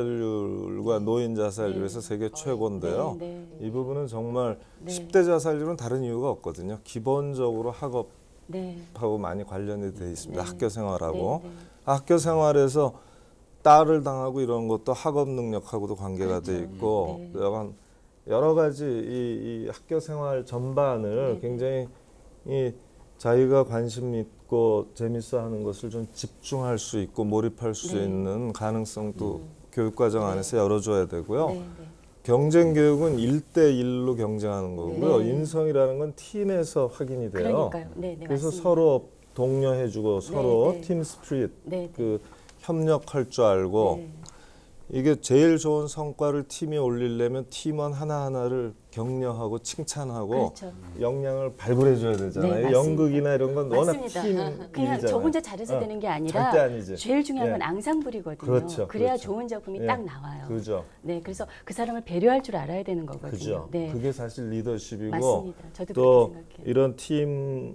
자살률과 노인 자살률에서 세계 최고인데요. 네, 네. 이 부분은 정말 네. 십 대 자살률은 다른 이유가 없거든요. 기본적으로 학업하고 네. 많이 관련이 돼 있습니다. 네. 학교 생활하고. 네, 네. 학교 생활에서 딸을 당하고 이런 것도 학업 능력하고도 관계가 돼 있고 네. 여러, 여러 가지 이, 이 학교 생활 전반을 네. 굉장히 이 자기가 관심 있고 재밌어 하는 것을 좀 집중할 수 있고 몰입할 수 네. 있는 가능성도 교육과정 안에서 열어줘야 되고요. 네, 네. 경쟁 교육은 일 대 일로 경쟁하는 거고요. 네. 인성이라는 건 팀에서 확인이 돼요. 그러니까요. 네, 네, 그래서 맞습니다. 서로 독려해주고 서로 네. 팀 스피릿, 네, 네. 그 협력할 줄 알고 네. 이게 제일 좋은 성과를 팀이 올리려면 팀원 하나하나를 격려하고 칭찬하고 그렇죠. 역량을 발굴해줘야 되잖아요. 네, 맞습니다. 연극이나 이런 건 워낙 맞습니다. 팀 그냥 일이잖아요. 저 혼자 잘해서 어, 되는 게 아니라 절대 아니지. 제일 중요한 건 예. 앙상블이거든요. 그렇죠, 그래야 그렇죠. 좋은 작품이 예. 딱 나와요. 그죠. 네, 그래서 그 사람을 배려할 줄 알아야 되는 거거든요. 그죠. 네, 그게 사실 리더십이고 맞습니다. 저도 또 그렇게 생각해요. 이런 팀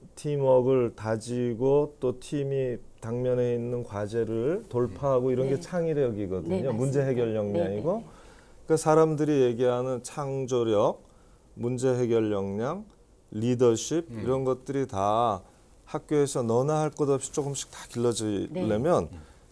팀워크를 다지고 또 팀이 당면에 있는 과제를 돌파하고 이런 네. 게 창의력이거든요. 네, 맞습니다. 문제 해결 역량이고 네, 네, 네. 그러니까 사람들이 얘기하는 창조력, 문제 해결 역량, 리더십 음. 이런 것들이 다 학교에서 너나 할 것 없이 조금씩 다 길러지려면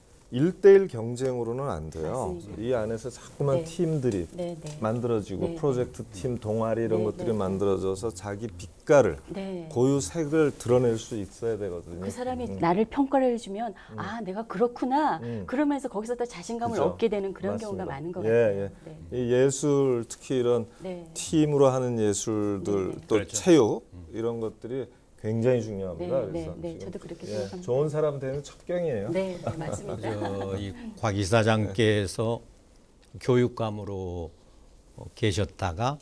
일대일 경쟁으로는 안 돼요. 맞습니다. 이 안에서 자꾸만 네. 팀들이 네, 네. 만들어지고 네, 프로젝트 팀, 동아리 이런 네, 것들이 네. 만들어져서 자기 빛깔을 네. 고유색을 드러낼 수 있어야 되거든요. 그 사람이 음. 나를 평가를 해주면 아 내가 그렇구나 음. 그러면서 거기서 또 자신감을 그죠. 얻게 되는 그런 맞습니다. 경우가 많은 것 예, 같아요. 네. 이 예술 특히 이런 네. 팀으로 하는 예술들 네. 또 그렇죠. 체육 이런 것들이 굉장히 중요합니다. 네, 그래서 네, 네. 지금, 저도 그렇게 예, 생각합니다. 좋은 사람 되는 첩경이에요. 네, 네, 맞습니다. 저, 이 곽 이사장께서 교육감으로 어, 계셨다가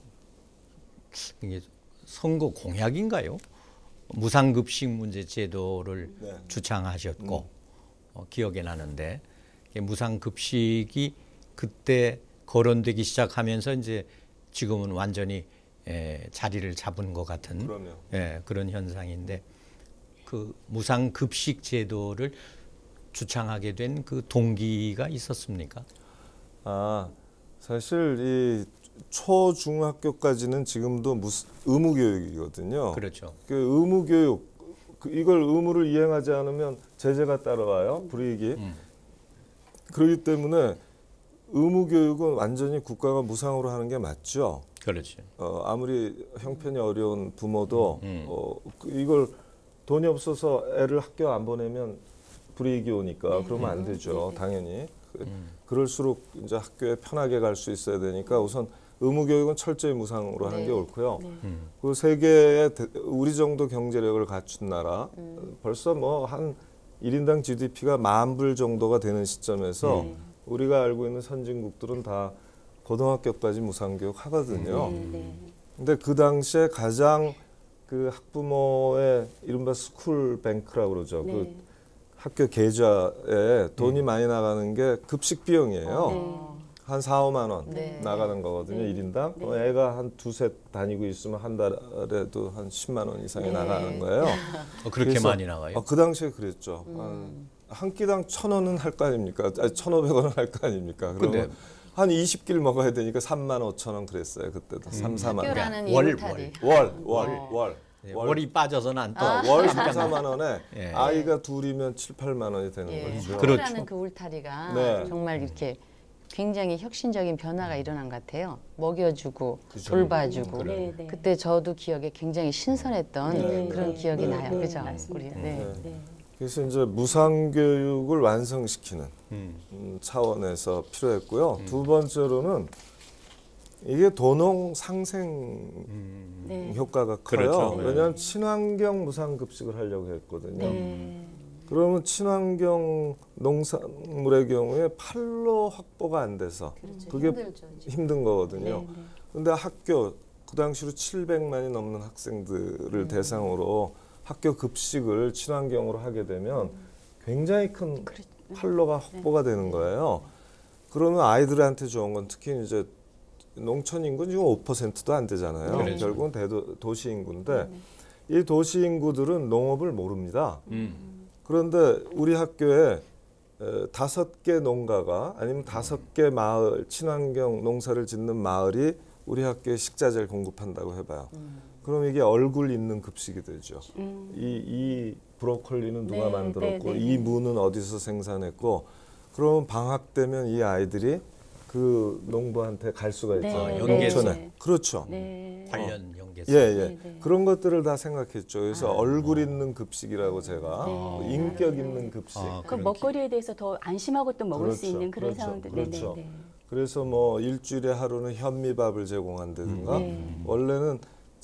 이게 선거 공약인가요? 무상급식 문제 제도를 네. 주창하셨고 어, 기억에 나는데 이게 무상급식이 그때 거론되기 시작하면서 이제 지금은 완전히 에, 자리를 잡은 것 같은 그럼요. 예, 그런 현상인데 그 무상급식 제도를 주창하게 된 그 동기가 있었습니까? 아 사실 이 초중학교까지는 지금도 무스, 의무 교육이거든요. 그렇죠. 그 의무 교육 그 이걸 의무를 이행하지 않으면 제재가 따라와요. 불이익이. 음. 그렇기 때문에 의무 교육은 완전히 국가가 무상으로 하는 게 맞죠. 그렇죠. 어, 아무리 형편이 어려운 부모도 음. 어, 그 이걸 돈이 없어서 애를 학교 안 보내면 불이익이 오니까 그러면 안 되죠. 당연히. 그, 그럴수록 이제 학교에 편하게 갈 수 있어야 되니까 우선 의무 교육은 철저히 무상으로 하는 네. 게 옳고요. 네. 음. 그 세계의 대- 우리 정도 경제력을 갖춘 나라 벌써 뭐 한 일 인당 지디피가 만 불 정도가 되는 시점에서 네. 우리가 알고 있는 선진국들은 다 고등학교까지 무상교육 하거든요. 네, 네. 근데 그 당시에 가장 그 학부모의 이른바 스쿨뱅크라고 그러죠. 네. 그 학교 계좌에 돈이 많이 나가는 게 급식 비용이에요. 네. 한 사오만 원 네. 나가는 거거든요. 네. 일 인당. 네. 어, 애가 한 두셋 다니고 있으면 한 달에도 한 십만 원 이상이 네. 나가는 거예요. 어, 그렇게 그래서, 많이 나가요? 어, 그 당시에 그랬죠. 음. 한, 한 끼당 천 원은 할 거 아닙니까? 아니, 천오백 원은 할 거 아닙니까? 그러면 근데- 한 이십 끼를 먹어야 되니까 삼만 오천 원 그랬어요. 그때도 삼, 사만 원. 학교라는 월, 이루타리. 월, 월, 어. 월. 예, 월- 월이 빠져서는 안 떠. 아, 월 삼, 사만 원에 예. 아이가 둘이면 칠, 팔만 원이 되는 예, 거죠. 그렇죠. 학교라는 그 울타리가 네. 정말 이렇게 굉장히 혁신적인 변화가 일어난 것 같아요. 먹여주고 그죠. 돌봐주고. 네, 네. 그때 저도 기억에 굉장히 신선했던 네, 그런 네, 기억이 네, 나요. 네, 그죠? 맞습니다. 우리, 네. 네. 네. 그래서 이제 무상교육을 완성시키는 음. 음, 차원에서 필요했고요. 두 번째로는 이게 도농 상생 음. 네. 효과가 커요. 그렇죠. 네. 왜냐하면 친환경 무상급식을 하려고 했거든요. 네. 그러면 친환경 농산물의 경우에 판로 확보가 안 돼서 그게 힘들죠, 지금. 힘든 거거든요. 네, 네. 근데 학교 그 당시로 칠백만이 넘는 학생들을 대상으로 학교 급식을 친환경으로 하게 되면 굉장히 큰 판로가 확보가 되는 거예요. 그러면 아이들한테 좋은 건 특히 이제 농촌 인구는 지금 오 퍼센트도 안 되잖아요. 그렇죠. 결국은 대도, 도시 인구인데 이 도시 인구들은 농업을 모릅니다. 음. 그런데 우리 학교에 에, 다섯 개 농가가 아니면 다섯 개 마을 친환경 농사를 짓는 마을이 우리 학교에 식자재를 공급한다고 해봐요. 그럼 이게 얼굴 있는 급식이 되죠. 음. 이, 이 브로콜리는 누가 네, 만들었고 네, 네, 이 네. 무는 어디서 생산했고 그러면 방학 되면 이 아이들이 그 농부한테 갈 수가 네, 있잖아요. 네, 농촌에. 네. 그렇죠. 네. 관련 연계성. 예, 예. 네, 네. 그런 것들을 다 생각했죠. 그래서 아. 얼굴 있는 급식이라고 제가 네. 인격 있는 급식. 아, 그 그런 먹거리에 대해서 더 안심하고 또 먹을 수 그렇죠, 있는 그런 그렇죠, 상황들. 그렇죠. 네, 네, 그래서 뭐 일주일에 하루는 현미밥을 제공한다든가 네. 원래는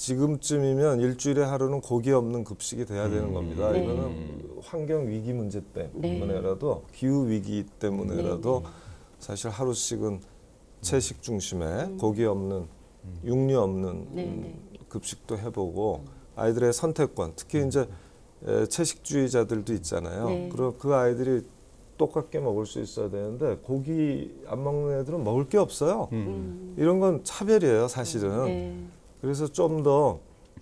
지금쯤이면 일주일에 하루는 고기 없는 급식이 돼야 되는 겁니다. 네. 이거는 환경 위기 문제 네. 때문에라도 기후 위기 때문에라도 사실 하루씩은 채식 중심에 고기 없는 육류 없는 네, 음, 네. 급식도 해보고 아이들의 선택권 특히 이제 에, 채식주의자들도 있잖아요. 네. 그럼 그 아이들이 똑같게 먹을 수 있어야 되는데 고기 안 먹는 애들은 먹을 게 없어요. 음. 이런 건 차별이에요, 사실은. 네. 그래서 좀 더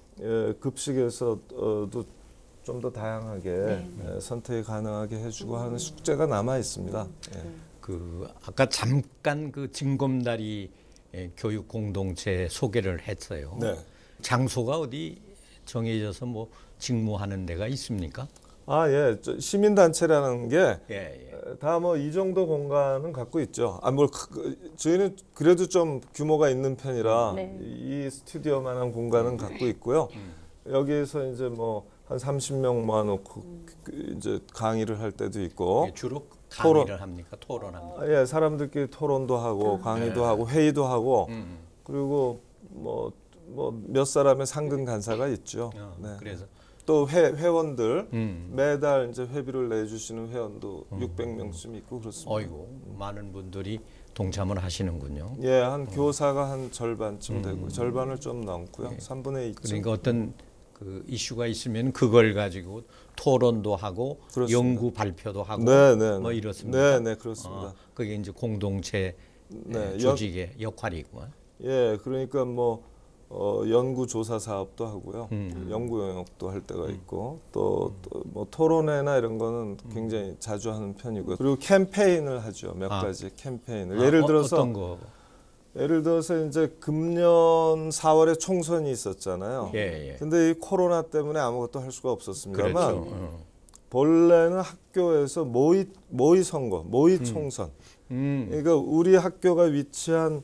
급식에서도 좀 더 다양하게 네. 에, 선택이 가능하게 해주고 하는 숙제가 남아 있습니다. 예. 그 아까 잠깐 그 징검다리 예, 교육 공동체 소개를 했어요. 네. 장소가 어디 정해져서 뭐 직무하는 데가 있습니까? 아, 예. 저 시민단체라는 게 예, 예. 다 뭐 이 정도 공간은 갖고 있죠. 아, 뭐 그, 저희는 그래도 좀 규모가 있는 편이라 네. 이 스튜디오만한 공간은 갖고 있고요. 여기에서 이제 뭐 한 삼십 명 모아놓고 그 이제 강의를 할 때도 있고, 예, 주로 토론. 강의를 합니까? 토론합니까? 아, 예, 사람들끼리 토론도 하고 강의도 네. 하고 회의도 하고 음, 그리고 뭐 뭐 몇 사람의 상근 간사가 있죠. 어, 네. 그래서 또 회, 회원들 음. 매달 이제 회비를 내주시는 회원도 육백 명쯤 있고 그렇습니다. 어이고 많은 분들이 동참을 하시는군요. 예, 한 교사가 한 절반쯤 되고 절반을 좀 넘고요. 삼분의 이쯤. 그러니까 어떤 그 이슈가 있으면 그걸 가지고 토론도 하고 그렇습니다. 연구 발표도 하고 네, 네, 뭐 네. 이렇습니다. 네, 네, 그렇습니다. 어, 그게 이제 공동체 네, 예, 연- 조직의 역할이고. 예, 그러니까 뭐 어, 연구 조사 사업도 하고요. 음. 연구 영역도 할 때가 있고 또 뭐 토론회나 이런 거는 굉장히 자주 하는 편이고요. 그리고 캠페인을 하죠. 몇 아. 가지 캠페인을. 아, 예를 어, 들어서 어떤 거? 예를 들어서 이제 금년 사월에 총선이 있었잖아요. 예, 예. 근데 이 코로나 때문에 아무것도 할 수가 없었습니다만 그렇죠. 어. 본래는 학교에서 모의 모의 선거, 모의 총선. 음. 그러니까 우리 학교가 위치한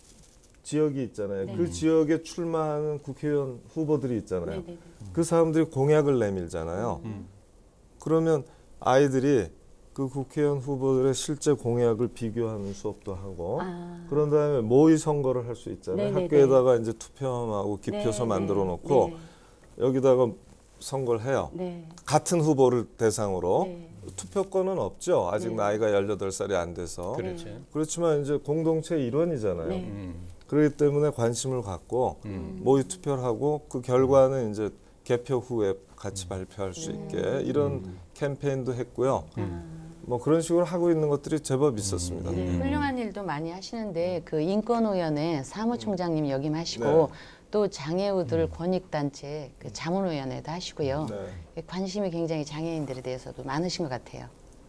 지역이 있잖아요. 네. 그 지역에 출마하는 국회의원 후보들이 있잖아요. 네, 네, 네. 그 사람들이 공약을 내밀잖아요. 음. 그러면 아이들이 그 국회의원 후보들의 실제 공약을 비교하는 수업도 하고 아. 그런 다음에 모의 선거를 할 수 있잖아요. 네네네. 학교에다가 이제 투표함하고 기표서 네, 만들어 네. 놓고 네. 여기다가 선거를 해요. 네. 같은 후보를 대상으로 네. 투표권은 없죠. 아직 네. 나이가 열여덟 살이 안 돼서. 그렇죠. 그렇지만 이제 공동체 일원이잖아요. 네. 음. 그렇기 때문에 관심을 갖고 음. 모의 투표를 하고 그 결과는 이제 개표 후에 같이 발표할 수 있게 이런 캠페인도 했고요. 아. 뭐 그런 식으로 하고 있는 것들이 제법 있었습니다. 네, 음. 훌륭한 일도 많이 하시는데 그 인권위원회 사무총장님 역임하시고 네. 또 장애우들 권익단체 그 자문위원회도 하시고요. 네. 관심이 굉장히 장애인들에 대해서도 많으신 것 같아요.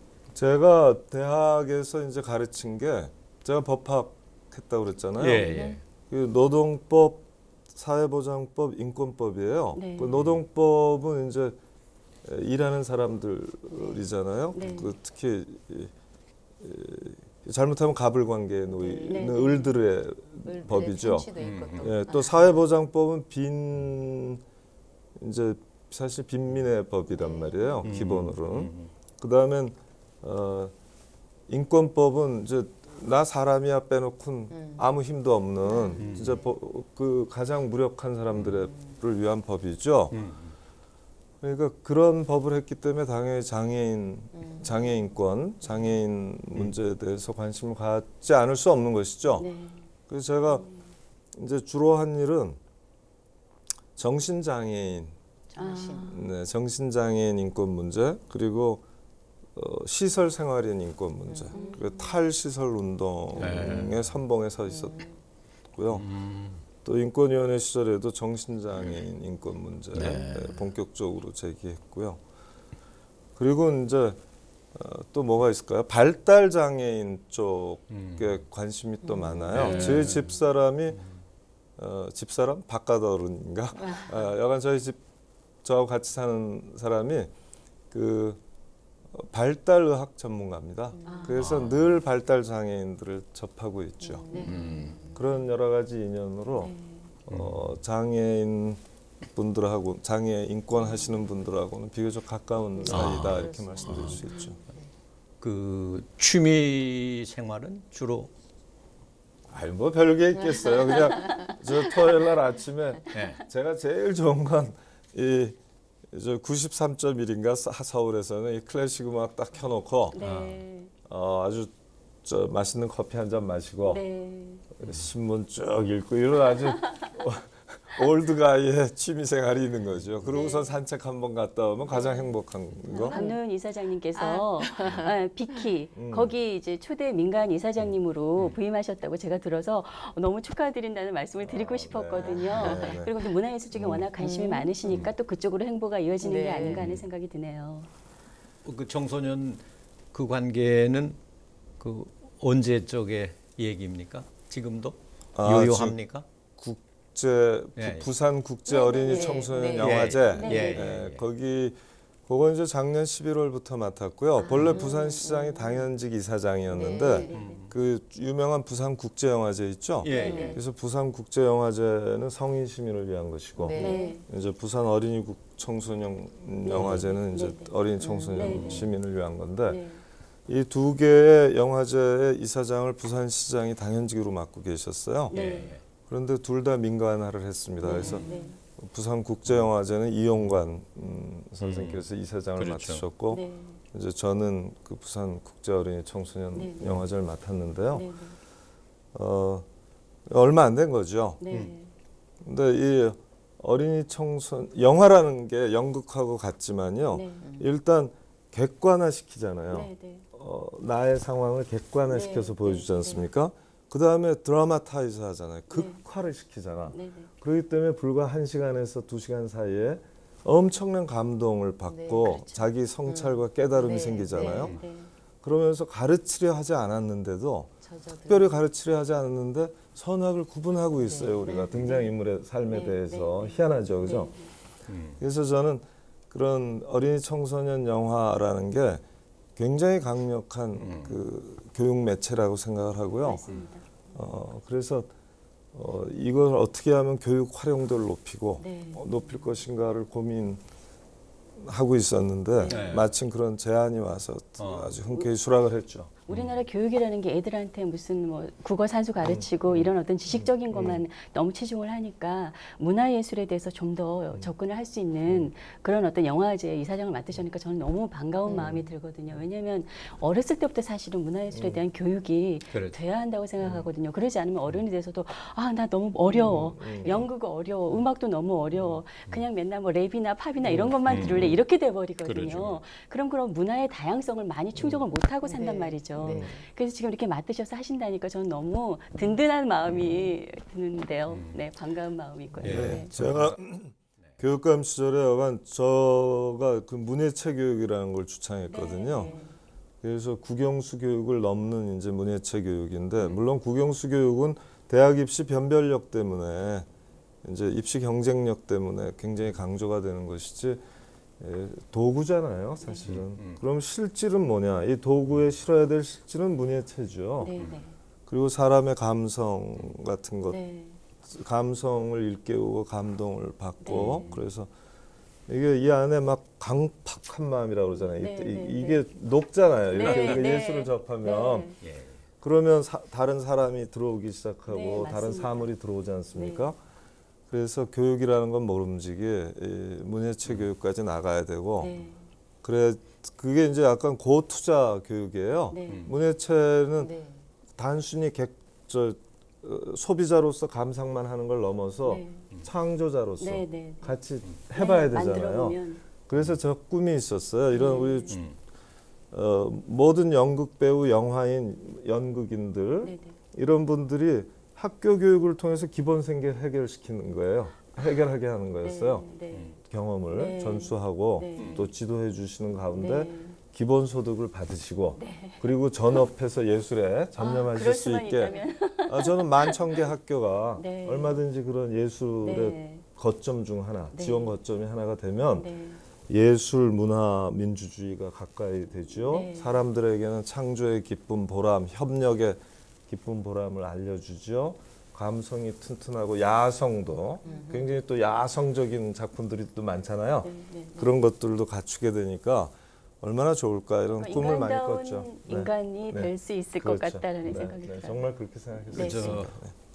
제가 대학에서 이제 가르친 게 제가 법학했다고 그랬잖아요. 예, 예. 그 노동법 사회보장법, 인권법이에요. 네. 그 노동법은 이제 일하는 사람들이잖아요. 네. 그 특히 이, 이, 잘못하면 가불관계에 놓이는 네. 을들의 을들의 법이죠. 편취도 있고 또. 예, 또 사회보장법은 빈 이제 사실 빈민의 법이란 말이에요. 음. 기본으로는. 음. 그다음엔 어, 인권법은 이제 나 사람이야 빼놓고는 음. 아무 힘도 없는 음. 진짜 버, 그 가장 무력한 사람들을 위한 법이죠. 음. 그러니까 그런 법을 했기 때문에 당연히 장애인 음. 장애인권, 장애인 문제에 대해서 관심을 갖지 않을 수 없는 것이죠. 네. 그래서 제가 이제 주로 한 일은 정신장애인, 아, 네, 정신장애인 인권 문제 그리고 어, 시설 생활인 인권 문제, 음. 그리고 탈시설 운동의 네. 선봉에 서 있었고요. 음. 또 인권위원회 시절에도 정신장애인 인권 문제 네. 네, 본격적으로 제기했고요. 그리고 이제 어, 또 뭐가 있을까요? 발달 장애인 쪽에 음. 관심이 또 많아요. 네. 제 집사람이 어, 집사람 바깥 어른인가? 어, 여간 저희 집 저하고 같이 사는 사람이 그 어, 발달의학 전문가입니다. 아. 그래서 아. 늘 발달 장애인들을 접하고 있죠. 네. 음. 그런 여러 가지 인연으로 네. 어, 장애인 분들하고 장애 인권 하시는 분들하고는 비교적 가까운 사이다 이렇게 그렇습니다. 말씀드릴 수 있죠. 그 취미 생활은 주로 아니 뭐 별게 있겠어요. 그냥 저 토요일 날 아침에 네. 제가 제일 좋은 건 이 저 구십삼 점 일인가 서울에서는 이 클래식 음악 딱 켜놓고 네. 어, 아주 저 맛있는 커피 한 잔 마시고 네. 신문 쭉 읽고 이런 아주 올드가이의 취미 생활이 있는 거죠. 그러고서 네. 산책 한번 갔다 오면 가장 행복한 거. 박노은 이사장님께서 아, 비키 음. 거기 이제 초대 민간 이사장님으로 부임하셨다고 제가 들어서 너무 축하드린다는 말씀을 드리고 아, 싶었거든요. 네. 네, 네. 그리고 또 문화예술 쪽에 워낙 관심이 음. 많으시니까 또 그쪽으로 행보가 이어지는 게 네. 아닌가 하는 생각이 드네요. 그 청소년 그 관계는 그 언제 쪽의 얘기입니까? 지금도 아, 유효합니까? 국제 부, 예, 예. 부산 국제 네, 어린이 네, 청소년 네. 영화제 네, 예, 예, 예, 예. 거기 그거 이제 작년 십일월부터 맡았고요. 아, 본래 음, 부산시장이 음. 당연직 이사장이었는데 네, 네, 네. 그 유명한 부산 국제 영화제 있죠. 예, 네. 예. 그래서 부산 국제 영화제는 성인 시민을 위한 것이고 네. 네. 이제 부산 어린이 국 청소년 영화제는 이제 네, 네. 어린이 청소년 네, 네. 시민을 위한 건데 네. 이 두 개의 영화제의 이사장을 부산시장이 당연직으로 맡고 계셨어요. 네. 예, 예. 그런데 둘 다 민간화를 했습니다. 그래서 네. 부산 국제영화제는 이용관 음, 선생님께서 이사장을 그렇죠. 맡으셨고 네. 이제 저는 그 부산 국제 어린이 청소년 네, 네. 영화제를 맡았는데요. 네. 어, 얼마 안 된 거죠. 네. 음. 근데 이 어린이 청소년 영화라는 게 연극하고 같지만요. 네. 일단 객관화 시키잖아요. 네. 네. 어, 나의 상황을 객관화 시켜서 네, 보여주지 네, 않습니까? 그 다음에 드라마타이즈 하잖아요. 극화를 시키잖아. 네. 네. 그렇기 때문에 불과 한 시간에서 두 시간 사이에 엄청난 감동을 받고 네, 그렇죠. 자기 성찰과 깨달음이 네, 생기잖아요. 네. 네. 그러면서 가르치려 하지 않았는데도 저자들. 특별히 가르치려 하지 않았는데 선악을 구분하고 있어요. 네, 우리가 네, 등장인물의 삶에 네, 대해서 네, 네. 희한하죠. 그죠? 음. 그래서 저는 그런 어린이 청소년 영화라는 게 굉장히 강력한 음. 그 교육 매체라고 생각을 하고요. 맞습니다. 어, 그래서 어, 이걸 어떻게 하면 교육 활용도를 높이고 네. 어, 높일 것인가를 고민하고 있었는데 네. 마침 그런 제안이 와서 어. 아주 흔쾌히 수락을 했죠. 우리나라 교육이라는 게 애들한테 무슨 뭐 국어 산수 가르치고 이런 어떤 지식적인 것만 너무 치중을 하니까 문화예술에 대해서 좀 더 접근을 할 수 있는 그런 어떤 영화제 이사장을 맡으시니까 저는 너무 반가운 음. 마음이 들거든요. 왜냐하면 어렸을 때부터 사실은 문화예술에 대한 교육이 그렇죠. 돼야 한다고 생각하거든요. 그러지 않으면 어른이 돼서도 아, 나 너무 어려워. 연극 어려워. 음악도 너무 어려워. 그냥 맨날 뭐 랩이나 팝이나 이런 것만 음. 들을래. 이렇게 돼버리거든요. 그러죠. 그럼 그런 문화의 다양성을 많이 충족을 못하고 산단 네. 말이죠. 네. 그래서 지금 이렇게 맡으셔서 하신다니까 저는 너무 든든한 마음이 드는데요. 네, 반가운 마음이 있고요. 예. 네. 제가 교육감 시절에 여간 저가 그 문예체 교육이라는 걸 주창했거든요. 네. 그래서 국영수 교육을 넘는 이제 문예체 교육인데 물론 국영수 교육은 대학 입시 변별력 때문에 이제 입시 경쟁력 때문에 굉장히 강조가 되는 것이지 예, 도구잖아요, 사실은. 음, 음. 그럼 실질은 뭐냐? 이 도구에 실어야 될 실질은 문예체죠. 네, 네. 그리고 사람의 감성 같은 것, 네. 감성을 일깨우고 감동을 받고 네. 그래서 이게 이 안에 막 강팍한 마음이라고 그러잖아요. 네, 이, 네, 이게 녹잖아요. 이렇게 네, 우리가 네. 예술을 접하면 네. 예. 그러면 사, 다른 사람이 들어오기 시작하고 네, 다른 맞습니다. 사물이 들어오지 않습니까? 그래서 교육이라는 건 모름지기 이 문예체 교육까지 나가야 되고 네. 그래 그게 이제 약간 고투자 교육이에요. 네. 음. 문예체는 네. 단순히 객, 저, 어, 소비자로서 감상만 하는 걸 넘어서 네. 창조자로서 네, 네. 같이 해봐야 네, 되잖아요. 만들어보면. 그래서 저 꿈이 있었어요. 이런 우리 음. 어, 모든 연극 배우, 영화인, 연극인들 네, 네. 이런 분들이 학교 교육을 통해서 기본 생계 해결시키는 거예요. 해결하게 하는 거였어요. 네, 네. 경험을 네. 전수하고 네. 또 지도해 주시는 가운데 네. 기본 소득을 받으시고 그리고 전업해서 예술에 전념하실 그럴 수 수만 있게 있다면. 아, 저는 만천 개 학교가 네. 얼마든지 그런 예술의 네. 거점 중 하나, 네. 지원 거점이 하나가 되면 네. 예술, 문화, 민주주의가 가까이 되죠. 네. 사람들에게는 창조의 기쁨, 보람, 협력의 기쁨, 보람을 알려주죠. 감성이 튼튼하고 야성도 굉장히 또 야성적인 작품들이 또 많잖아요. 네, 네, 네. 그런 것들도 갖추게 되니까 얼마나 좋을까 이런 그러니까 꿈을 많이 인간다운 꿨죠. 네. 인간이 네. 될 수 있을 그렇죠. 것 같다라는 네, 생각이 네, 들어요. 정말 그렇게 생각했어요. 네. 저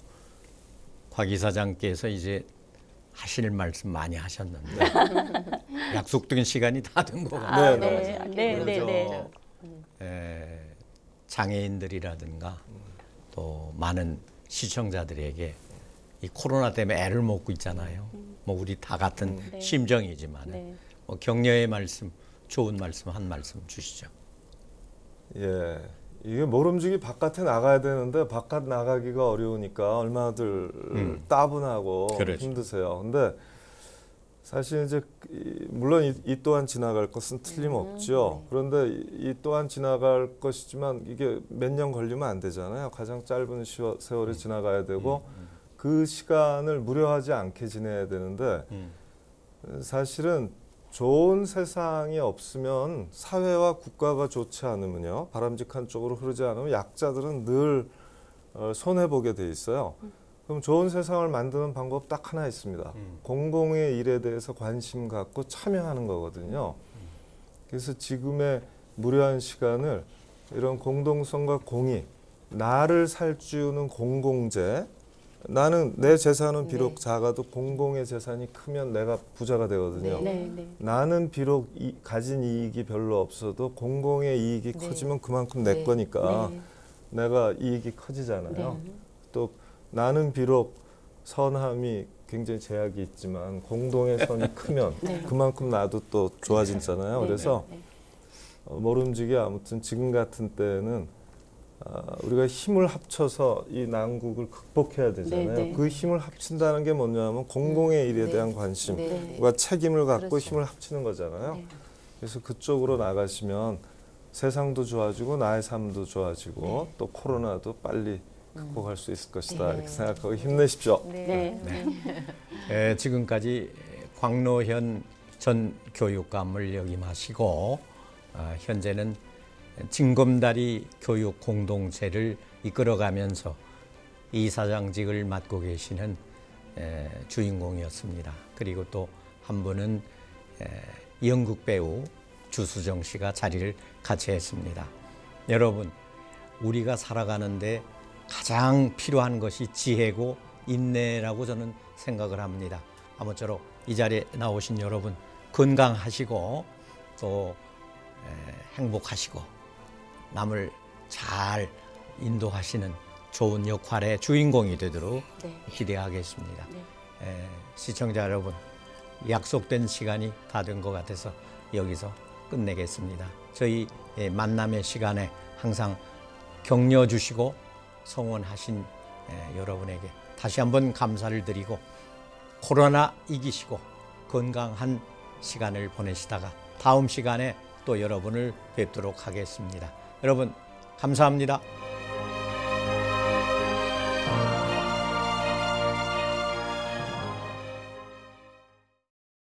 곽 이사장께서 이제 하실 말씀 많이 하셨는데 약속된 시간이 다 된 것 같아요. 네, 네, 네, 네, 그래서 네. 에, 장애인들이라든가 또 많은 시청자들에게 이 코로나 때문에 애를 먹고 있잖아요. 뭐 우리 다 같은 네. 심정이지만 네. 뭐 격려의 말씀, 좋은 말씀 한 말씀 주시죠. 예, 이게 모름지기 바깥에 나가야 되는데 바깥 나가기가 어려우니까 얼마들 음. 따분하고 그렇죠. 힘드세요. 근데 사실 이제 이- 물론 이, 이 또한 지나갈 것은 틀림없죠. 그런데 이, 이 또한 지나갈 것이지만 이게 몇 년 걸리면 안 되잖아요. 가장 짧은 시와, 세월이 지나가야 되고 그 시간을 무료하지 않게 지내야 되는데 음. 사실은 좋은 세상이 없으면 사회와 국가가 좋지 않으면요 바람직한 쪽으로 흐르지 않으면 약자들은 늘 어, 손해 보게 돼 있어요. 그럼 좋은 세상을 만드는 방법 딱 하나 있습니다. 음. 공공의 일에 대해서 관심 갖고 참여하는 거거든요. 그래서 지금의 무료한 시간을 이런 공동성과 공의, 나를 살찌우는 공공재. 나는 내 재산은 비록 네. 작아도 공공의 재산이 크면 내가 부자가 되거든요. 네. 네, 네. 나는 비록 이, 가진 이익이 별로 없어도 공공의 이익이 네. 커지면 그만큼 내 네. 거니까 네. 내가 이익이 커지잖아요. 네. 또 나는 비록 선함이 굉장히 제약이 있지만 공동의 선이 크면 네. 그만큼 나도 또 좋아지잖아요. 네. 그래서 네. 어, 모름지기 아무튼 지금 같은 때는 아, 우리가 힘을 합쳐서 이 난국을 극복해야 되잖아요. 네, 네. 그 힘을 합친다는 게 뭐냐면 공공의 일에 네. 대한 관심, 네. 과 책임을 갖고 그렇죠. 힘을 합치는 거잖아요. 네. 그래서 그쪽으로 나가시면 세상도 좋아지고 나의 삶도 좋아지고 또 코로나도 빨리 극복할 수 있을 것이다 네. 이렇게 생각하고 힘내십시오. 네. 네. 에, 지금까지 광로현 전 교육감을 역임하시고 어, 현재는 징검다리 교육 공동체를 이끌어가면서 이사장직을 맡고 계시는 에, 주인공이었습니다. 그리고 또 한 분은 에, 연극 배우 주수정 씨가 자리를 같이 했습니다. 여러분, 우리가 살아가는데 가장 필요한 것이 지혜고 인내라고 저는 생각을 합니다. 아무쪼록 이 자리에 나오신 여러분 건강하시고 또 에, 행복하시고 남을 잘 인도하시는 좋은 역할의 주인공이 되도록 네. 기대하겠습니다. 네. 에, 시청자 여러분, 약속된 시간이 다 된 것 같아서 여기서 끝내겠습니다. 저희 에, 만남의 시간에 항상 격려 주시고 성원하신 에, 여러분에게 다시 한번 감사를 드리고 코로나 이기시고 건강한 시간을 보내시다가 다음 시간에 또 여러분을 뵙도록 하겠습니다. 여러분 감사합니다.